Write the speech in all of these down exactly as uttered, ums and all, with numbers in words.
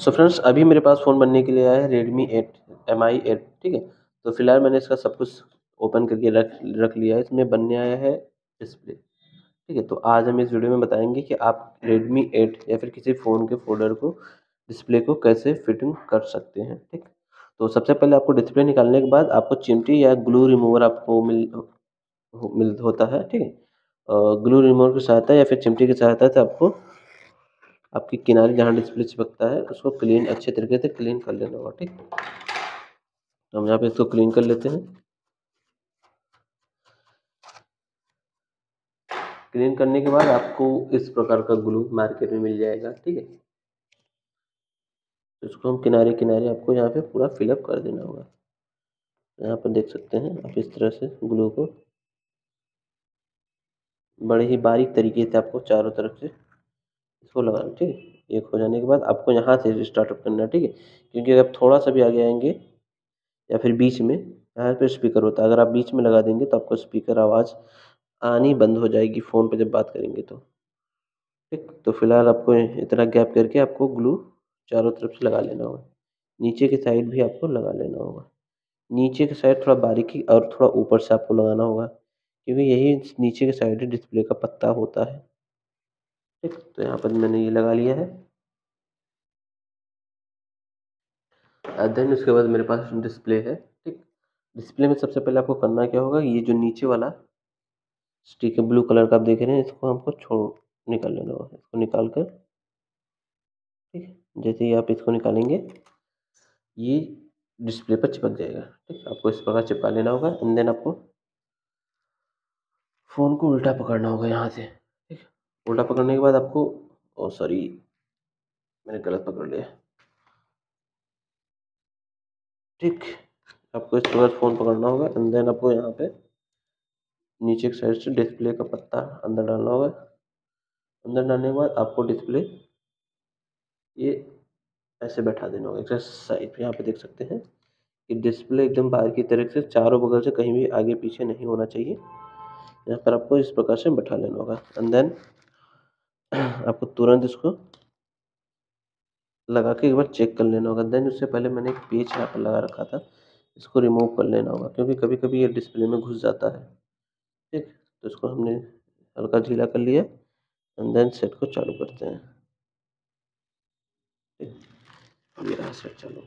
So friends अभी मेरे पास phone बनने के लिए आया है Redmi eight M I eight, ठीक है। तो फिलहाल मैंने इसका सब कुछ ओपन करके रख रख लिया है। इसमें बनने आया है डिस्प्ले, ठीक है। तो आज हम इस वीडियो में बताएंगे कि आप रेडमी एट या फिर किसी फ़ोन के फोल्डर को डिस्प्ले को कैसे फिटिंग कर सकते हैं, ठीक। तो सबसे पहले आपको डिस्प्ले निकालने के बाद आपको चिमटी या ग्लू रिमूवर आपको मिल हो, मिल होता है, ठीक है। ग्लू रिमूवर की सहायता या फिर चिमटी की सहायता से आपको आपकी किनारे जहाँ डिस्प्ले चिपकता है उसको क्लीन अच्छे तरीके से क्लीन कर लेना होगा, ठीक। तो हम यहाँ पे इसको क्लीन कर लेते हैं। क्लीन करने के बाद आपको इस प्रकार का ग्लू मार्केट में मिल जाएगा, ठीक है। इसको हम किनारे किनारे आपको यहाँ पे पूरा फिलअप कर देना होगा। यहाँ पर देख सकते हैं आप इस तरह से ग्लू को बड़े ही बारीक तरीके से आपको चारों तरफ से इसको लगाना, ठीक है। एक हो जाने के बाद आपको यहाँ से स्टार्टअप करना है, ठीक है। क्योंकि अगर थोड़ा सा भी आगे आएंगे या फिर बीच में, यहाँ पे स्पीकर होता है, अगर आप बीच में लगा देंगे तो आपको स्पीकर आवाज़ आनी बंद हो जाएगी फ़ोन पे जब बात करेंगे तो, ठीक। तो फिलहाल आपको इतना गैप करके आपको ग्लू चारों तरफ से लगा लेना होगा। नीचे की साइड भी आपको लगा लेना होगा। नीचे की साइड थोड़ा बारीकी और थोड़ा ऊपर से आपको लगाना होगा, क्योंकि यही नीचे की साइड डिस्प्ले का पत्ता होता है, ठीक। तो यहाँ पर मैंने ये लगा लिया है। देन उसके बाद मेरे पास डिस्प्ले है, ठीक। डिस्प्ले में सबसे पहले आपको करना क्या होगा, ये जो नीचे वाला स्टिक है ब्लू कलर का आप देख रहे हैं, इसको हमको छोड़ निकाल लेना होगा। इसको निकाल कर, ठीक है, जैसे ही आप इसको निकालेंगे ये डिस्प्ले पर चिपक जाएगा, ठीक। आपको इस प्रकार चिपका लेना होगा एंड देन आपको फ़ोन को उल्टा पकड़ना होगा यहाँ से, ठीक। उल्टा पकड़ने के बाद आपको ओ सॉरी मैंने गलत पकड़ लिया, ठीक। आपको इस प्रकार फ़ोन पकड़ना होगा एंड देन आपको यहाँ पे नीचे की साइड से डिस्प्ले का पत्ता अंदर डालना होगा। अंदर डालने के बाद आपको डिस्प्ले ये ऐसे बैठा देना होगा एक साइड पे। यहाँ पे देख सकते हैं कि डिस्प्ले एकदम बाहर की तरफ से चारों बगल से कहीं भी आगे पीछे नहीं होना चाहिए। यहाँ पर आपको इस प्रकार से बैठा लेना होगा एंड देन आपको तुरंत इसको लगा के एक बार चेक कर लेना होगा। देन उससे पहले मैंने एक पेच यहाँ पर लगा रखा था, इसको रिमूव कर लेना होगा, क्योंकि कभी कभी ये डिस्प्ले में घुस जाता है, ठीक। तो इसको हमने हल्का ढीला कर लिया एंड देन सेट को चालू करते हैं, ठीक। ये रहा सेट चालू।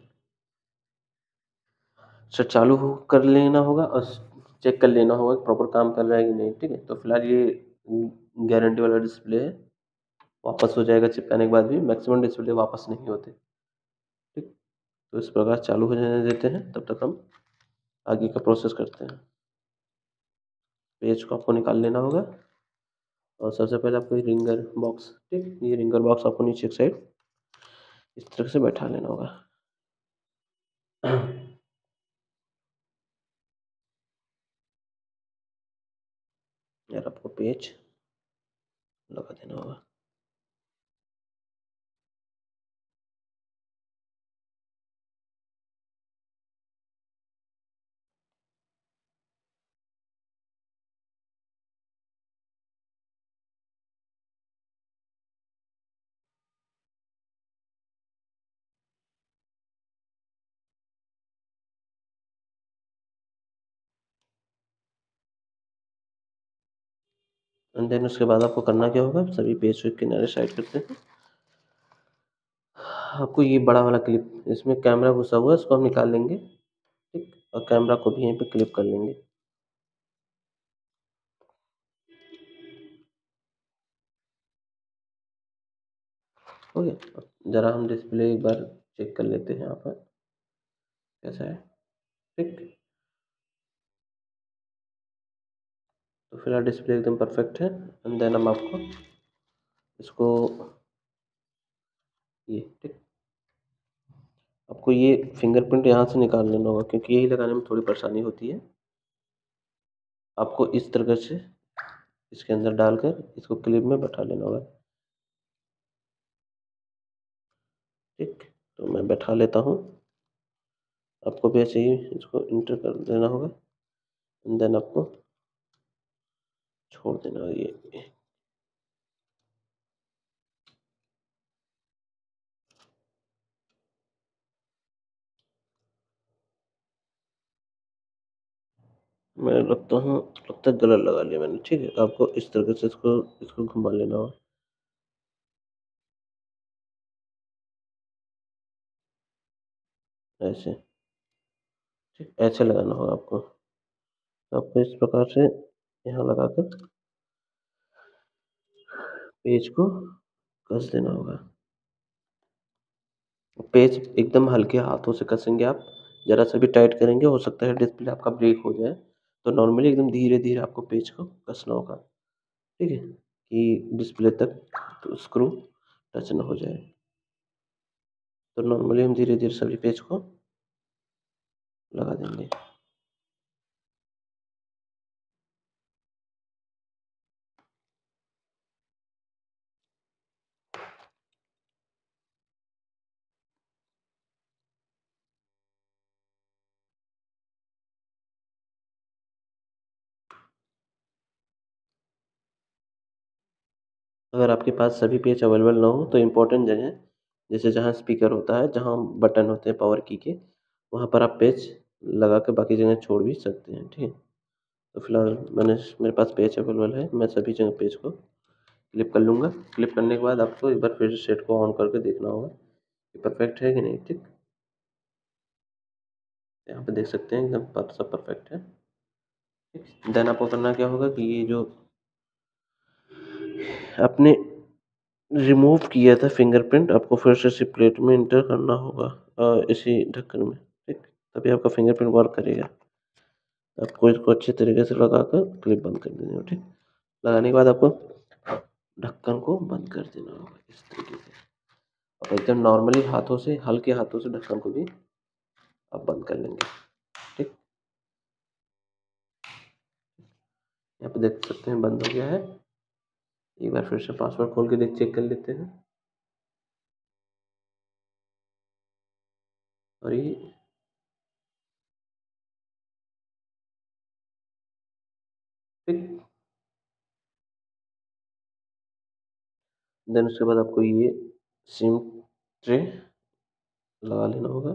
सेट चालू हो कर लेना होगा और चेक कर लेना होगा कि प्रॉपर काम कर रहा है कि नहीं, ठीक है। तो फिलहाल ये गारंटी वाला डिस्प्ले है, वापस हो जाएगा चिपकाने के बाद भी। मैक्सिमम डिस्प्ले वापस नहीं होते, ठीक। तो इस प्रकार चालू हो जाने देते हैं, तब तक हम आगे का प्रोसेस करते हैं। पेज को आपको निकाल लेना होगा और सबसे पहले आपको ये रिंगर बॉक्स, ठीक, ये रिंगर बॉक्स आपको नीचे की साइड इस तरह से बैठा लेना होगा। यार आपको पेज लगा देना होगा। एंड देन उसके बाद आपको करना क्या होगा, सभी पेज के किनारे साइड करते हैं। आपको ये बड़ा वाला क्लिप, इसमें कैमरा घुसा हुआ है, इसको हम निकाल लेंगे, ठीक। और कैमरा को भी यहीं पे क्लिप कर लेंगे। हो गया। अब ज़रा हम डिस्प्ले एक बार चेक कर लेते हैं यहाँ पर कैसा है, ठीक। तो फिलहाल डिस्प्ले एकदम परफेक्ट है एंड देन हम आपको इसको ये, ठीक। आपको ये फिंगरप्रिंट यहाँ से निकाल लेना होगा, क्योंकि यही लगाने में थोड़ी परेशानी होती है। आपको इस तरह से इसके अंदर डालकर इसको क्लिप में बैठा लेना होगा, ठीक। तो मैं बैठा लेता हूँ, आपको भी ऐसे ही इसको इंटर कर देना होगा एंड देन आपको छोड़ देना होगा ये। मैं लगता हूँ लगता है गलत लगा लिया मैंने, ठीक है? आपको इस तरीके से इसको इसको घुमा लेना होगा, ऐसे, ठीक? ऐसे लगाना होगा आपको। तो आपको इस प्रकार से यहाँ लगाकर पेज को कस देना होगा। पेज एकदम हल्के हाथों से कसेंगे आप, ज़रा-सा भी टाइट करेंगे हो सकता है डिस्प्ले आपका ब्रेक हो जाए। तो नॉर्मली एकदम धीरे-धीरे आपको पेज को कसना होगा, ठीक है? कि डिस्प्ले तक तो स्क्रू टच ना हो जाए। तो नॉर्मली हम धीरे-धीरे सभी पेज को लगा देंगे। अगर आपके पास सभी पेज अवेलेबल ना हो तो इम्पोर्टेंट जगह, जैसे जहाँ स्पीकर होता है, जहाँ बटन होते हैं पावर की के, वहाँ पर आप पेज लगा के बाकी जगह छोड़ भी सकते हैं, ठीक है? तो फिलहाल मैंने मेरे पास पेज अवेलेबल है, मैं सभी जगह पेज को क्लिप कर लूँगा। क्लिप करने के बाद आपको एक बार फिर से सेट को ऑन करके देखना होगा कि परफेक्ट है कि नहीं, ठीक? यहाँ पे देख सकते हैं एकदम प सब परफेक्ट है, ठीक? देन आपको करना क्या होगा कि ये जो आपने रिमूव किया था फिंगरप्रिंट, आपको फिर से इसी प्लेट में एंटर करना होगा, अ, इसी ढक्कन में, ठीक? तभी आपका फिंगरप्रिंट वर्क करेगा। आपको इसको अच्छे तरीके से लगाकर क्लिप बंद कर देनी होगी, ठीक? लगाने के बाद आपको ढक्कन को बंद कर देना होगा इस तरीके से, और एकदम नॉर्मली हाथों से, हल्के हाथों से ढक्कन को भी आप बंद कर लेंगे, ठीक? यहाँ पे देख सकते हैं बंद हो गया है। एक बार फिर से पासवर्ड खोल के देख चेक कर लेते हैं। और ये ठीक, देन उसके बाद आपको ये सिम ट्रे लगा लेना होगा।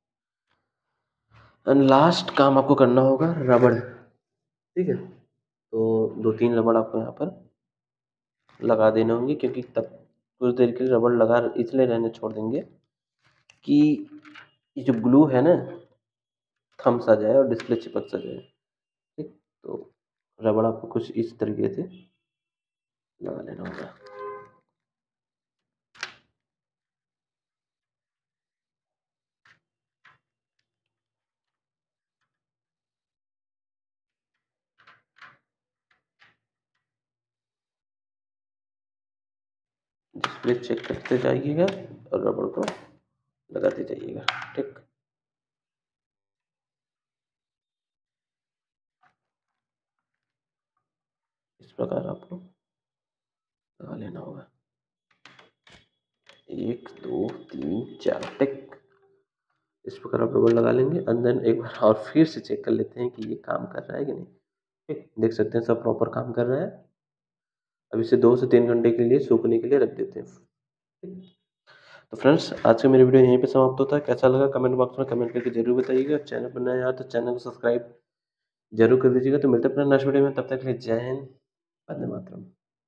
एंड लास्ट काम आपको करना होगा रबड़, ठीक है? तो दो तीन रबड़ आपको यहाँ पर लगा देने होंगे, क्योंकि तब कुछ देर के लिए रबड़ लगा इसलिए रहने छोड़ देंगे कि ये जो ग्लू है ना, थम सा जाए और डिस्प्ले चिपक सा जाए, ठीक? तो रबड़ आपको कुछ इस तरीके से लगा लेना होगा। डिस्प्ले चेक करते जाइएगा और रबड़ को लगाते जाइएगा, ठीक? इस प्रकार आपको लगा लेना होगा। एक दो तीन चार, टिक। इस प्रकार आप रबड़ लगा लेंगे एंड देन एक बार और फिर से चेक कर लेते हैं कि ये काम कर रहा है कि नहीं, ठीक? देख सकते हैं सब प्रॉपर काम कर रहा है। अब इसे दो से तीन घंटे के लिए सूखने के लिए रख देते हैं, ठीक? तो फ्रेंड्स, आज का मेरी वीडियो यहीं पे समाप्त होता है। कैसा लगा कमेंट बॉक्स में कमेंट करके जरूर बताइएगा। चैनल पर नया है तो चैनल को सब्सक्राइब जरूर कर दीजिएगा। तो मिलते हैं अपने नेक्स्ट वीडियो में, तब तक के लिए जय हिंद, वंदे मातरम।